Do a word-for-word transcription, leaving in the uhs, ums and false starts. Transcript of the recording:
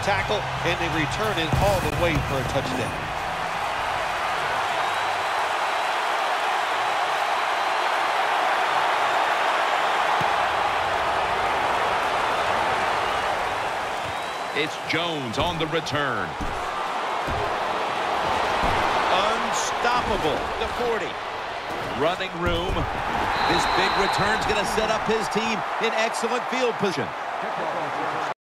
tackle, and they return it all the way for a touchdown. It's Jones on the return. Unstoppable. The forty. Running room. This big return's going to set up his team in excellent field position.